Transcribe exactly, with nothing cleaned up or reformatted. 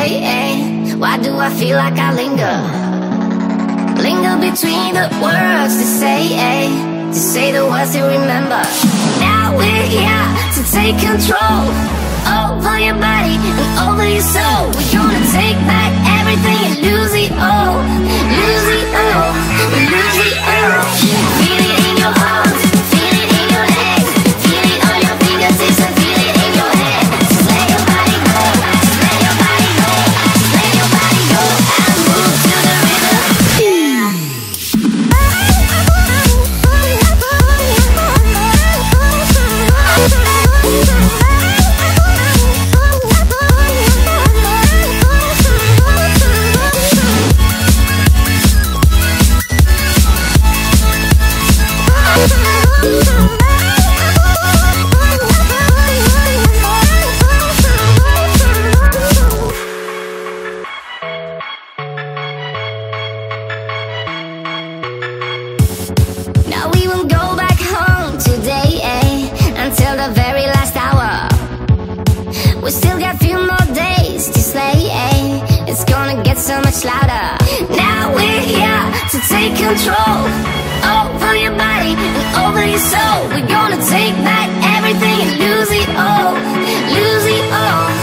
today, eh? Why do I feel like I linger? Linger between the words to say, eh? To say the words to remember. Now we're here to take control over your body and over your soul. We're gonna take back everything and lose it all. Lose it all, lose it all. Feel it in your arms, feel it in your legs, feel it on your fingertips and feel it in your head. Just let your body go, just let your body go, just let your body go and move to the rhythm. Now we won't go back home today, eh? Until the very last hour. We still got a few more days to slay, eh? It's gonna get so much louder. Now we're here to take control over your body and over your soul. We're gonna take back everything and lose it all, lose it all.